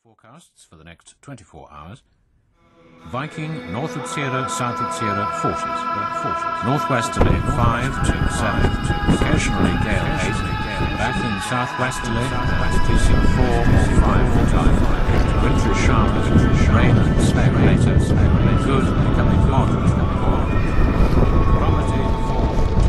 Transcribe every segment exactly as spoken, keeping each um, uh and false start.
Forecasts for the next twenty-four hours. Viking, north of Sierra, south of Sierra, forties. Uh, Northwesterly, five to seven. Occasionally gale eight. Back in southwesterly, reducing four or five to five. Wintry showers, rain and speculator. Good, becoming moderate. Barometer four.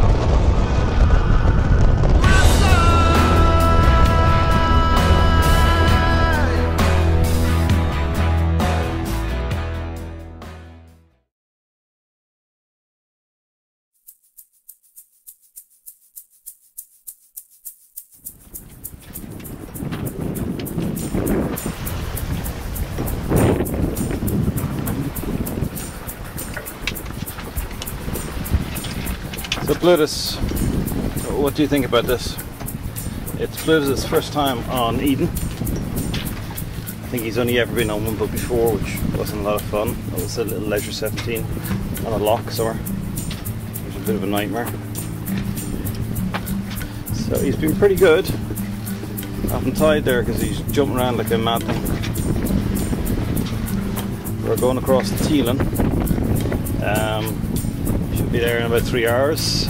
So Plutus, what do you think about this? It's Plutus' first time on Eden. I think he's only ever been on one boat before, which wasn't a lot of fun. It was a little Leisure seventeen on a lock somewhere. It was a bit of a nightmare. So he's been pretty good. Often tied there because he's jumping around like a mad thing. We're going across the Teelin. Um, should be there in about three hours.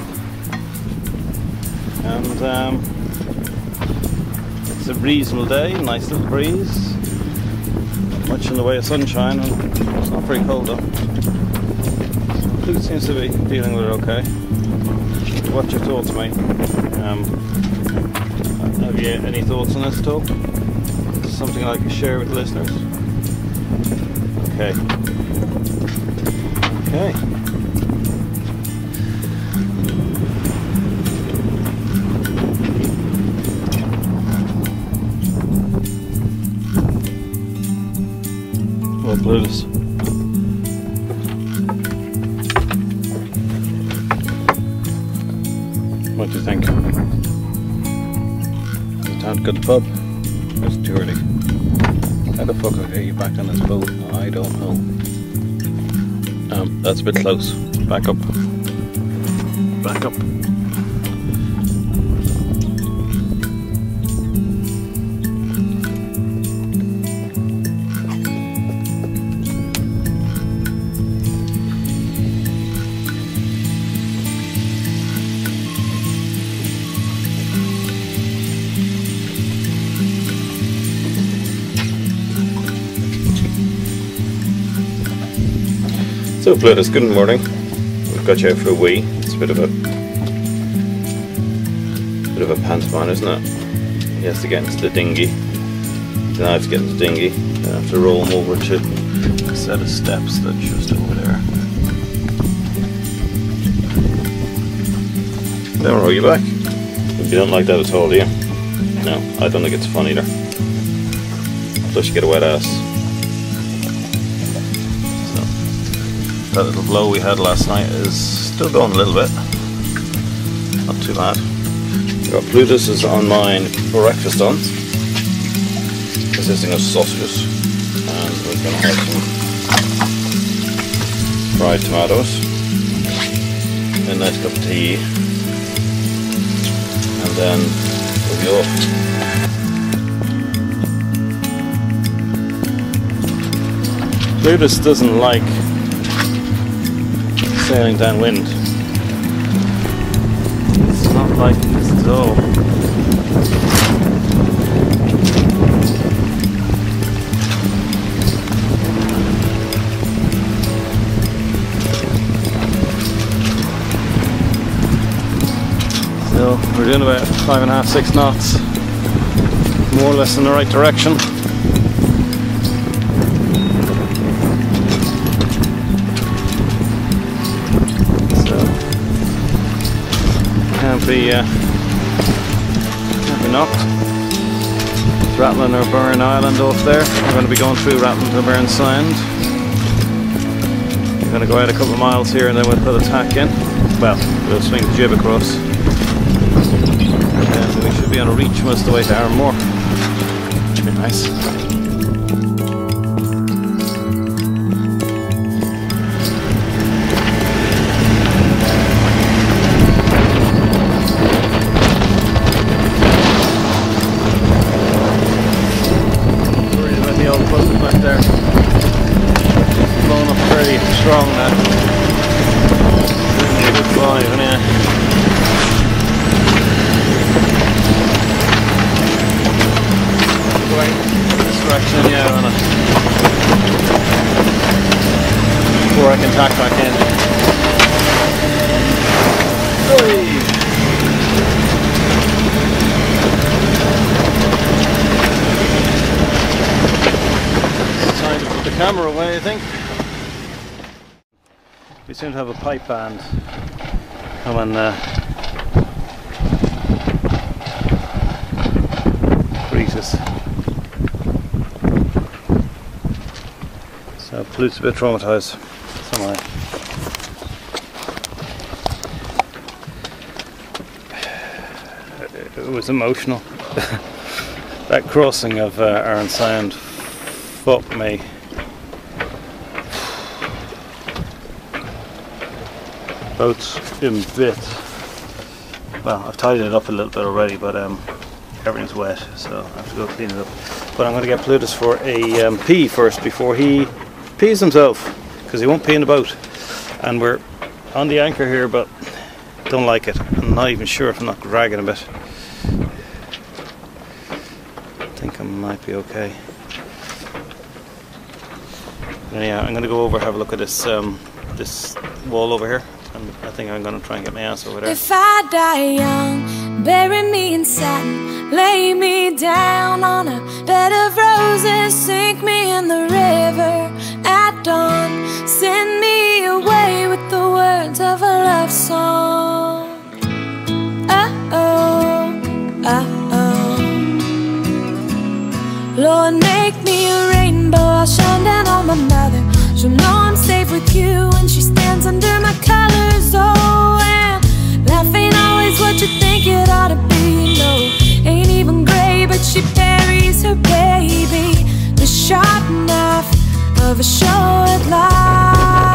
And um, it's a reasonable day, nice little breeze. Not much in the way of sunshine, and it's not very cold though. So Pluto seems to be dealing with it okay. What's your thoughts, mate? Um, have you any thoughts on this at all? Is this something I'd like to share with the listeners? Okay. Okay. Well, Plutus. What do you think? Is it time to go to the pub? It's too early. How the fuck I'll get you back on this boat? I don't know. Um, that's a bit close. Back up. Back up. So Plutus, good morning. We've got you out for a wee. It's a bit of a bit of a pantomime, isn't it? He has to get into the dinghy. Then I have to get into the dinghy. Then I have to roll him over to a set of steps that's just over there. Then we'll roll you back. If you don't like that at all, do you? No, I don't think it's fun either. Plus you get a wet ass. That little blow we had last night is still going a little bit. Not too bad. We've got Plutus is on mine breakfast on, consisting of sausages, and we're going to have some fried tomatoes, a nice cup of tea, and then we'll be off. Plutus doesn't like sailing downwind. It's not like this at all. So we're doing about five and a half, six knots, more or less in the right direction. Can't be, uh, can't be knocked. It's Rathlin or Burn Island off there. We're going to be going through Rathlin to Burn Sound. We're going to go out a couple of miles here and then we'll put a tack in. Well, we'll swing the jib across. And we should be on a reach most of the way to Arranmore. Should be nice. strong now. Really a good five, anyway. Going this direction, yeah, on it. Before I can tack back in. Oi. It's time to put the camera away, I think. We seem to have a pipe band coming uh, greet us. So Pluto's a bit traumatised. So am I. It was emotional. That crossing of uh, Arran Sound fucked me. Boat's in bits. Well, I've tidied it up a little bit already, but um, everything's wet, so I have to go clean it up. But I'm going to get Plutus for a um, pee first before he pees himself, because he won't pee in the boat. And we're on the anchor here, but don't like it. I'm not even sure if I'm not dragging a bit. I think I might be okay. Anyhow, I'm going to go over and have a look at this um, this wall over here. And I think I'm going to try and get my ass over there. If I die young, bury me in satin, lay me down on a bed of roses, sink me in the river at dawn, send me away with the words of a love song. Uh-oh, uh-oh. Lord, make me a rainbow, I'll shine down on my mother. She'll know I'm safe with you when she stands under my colors. Oh, and life ain't always what you think it ought to be. No, ain't even gray, but she buries her baby. The sharp knife of a short life.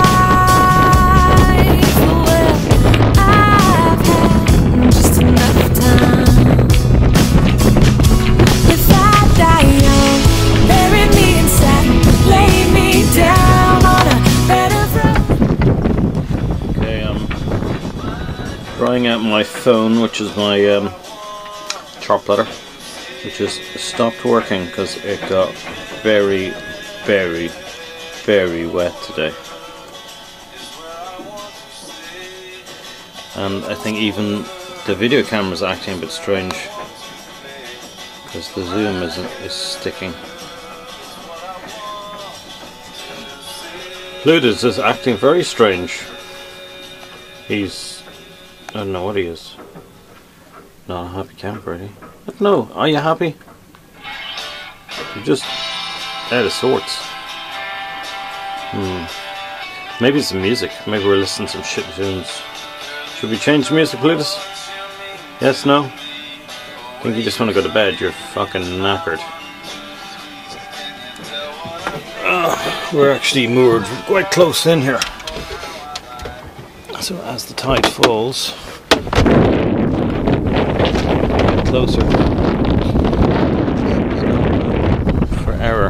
Well, I've had just enough time. If I die young, bury me in satin, lay me down. Trying out my phone, which is my um, chart plotter, which has stopped working because it got very, very, very wet today. And I think even the video camera is acting a bit strange because the zoom isn't is sticking. Plutus is acting very strange. He's I don't know what he is. Not a happy camper, is he? No, are you happy? You're just out of sorts. Hmm. Maybe it's the music. Maybe we're listening to some shit tunes. Should we change the music, Plutus? Yes, no? I think you just want to go to bed. You're fucking knackered. Uh, we're actually moored quite close in here. So as the tide falls, closer for error.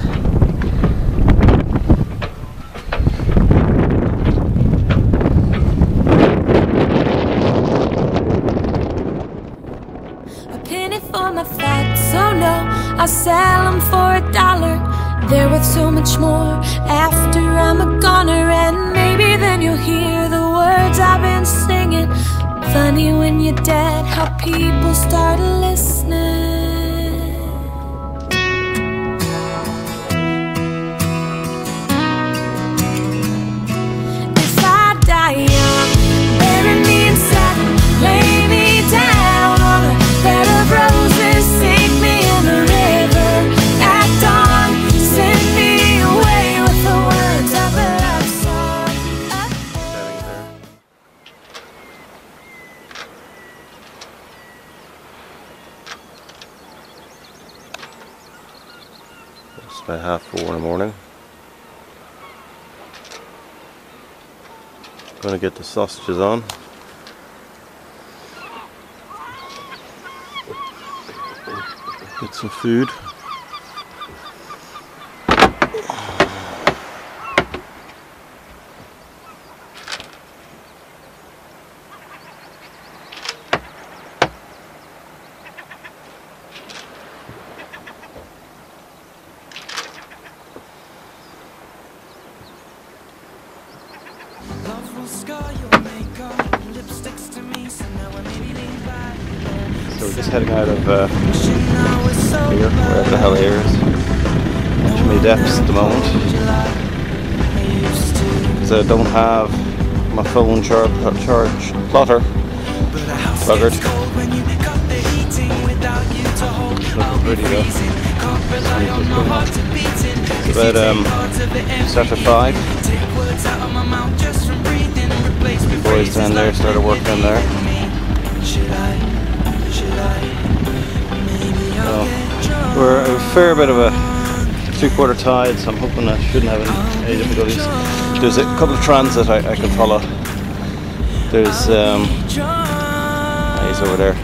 A penny for my thoughts, oh no, I'll sell them for a dollar. They're worth so much more after I'm a goner, and maybe then you'll hear the words I've been singing. Funny when you're dead, how people start listening. If I die young, bury me in satin, lay me down on a bed of roses, sink me in the river at dawn, send me away with the words of a love song. It's about half four in the morning. Gonna get the sausages on. Get some food. So we're just heading out of uh, here, wherever the hell here is. Too many depths at the moment. Because I don't have my phone char charge plotter pluggered. Looking pretty though. It's about um, just after five. The boys down there started work down there. So we're a fair bit of a three-quarter tide, so I'm hoping I shouldn't have any, any difficulties. There's a couple of transit I, I can follow. There's um, he's over there.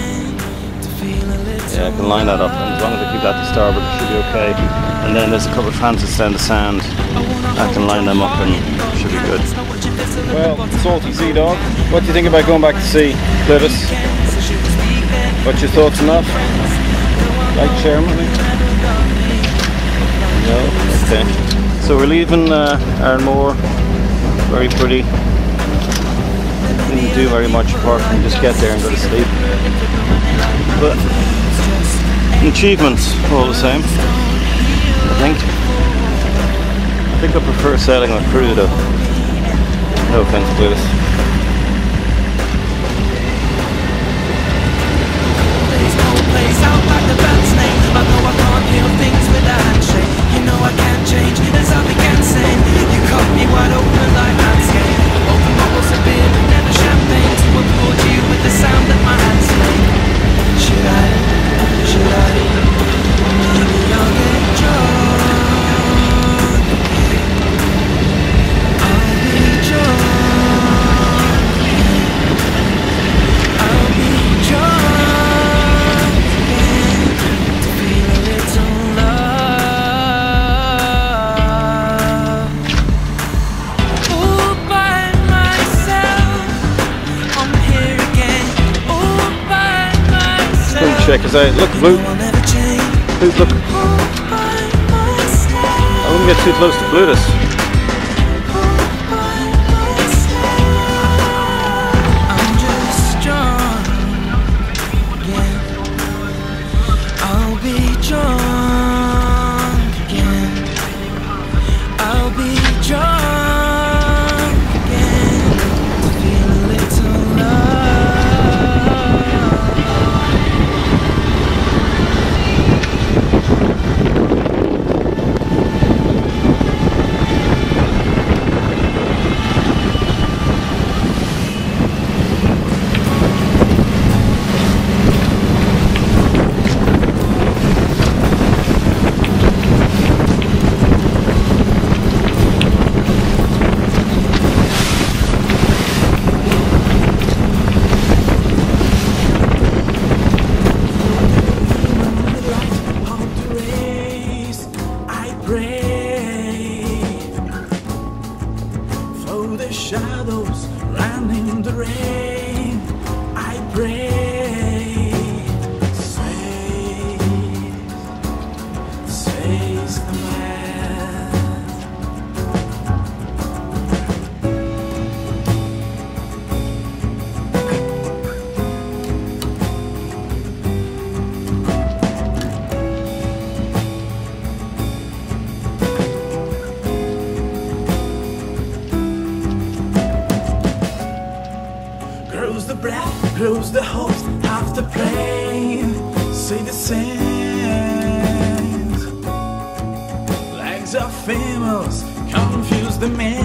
Yeah, I can line that up, and as long as I keep that to starboard, it should be okay. And then there's a couple of transits down the sand. I can line them up and it should be good. Well, salty sea dog. What do you think about going back to sea, Plutus? What's your thoughts on that? Like chairman? No? Okay. So we're leaving uh, Arranmore. Very pretty. Didn't do very much apart from just get there and go to sleep. But achievements all the same, I think. I think I prefer sailing on a crew though. No offense, Plutus. Because I look blue. Please look. I wouldn't get too close to Plutus. I'm just strong again. I'll be drunk again. I'll be drunk again. To feel a little love. Shadows running the rain, I pray. Says, says the man. Grows the breath, grows the hopes of the plane. Say the sands. Legs of females confuse the men.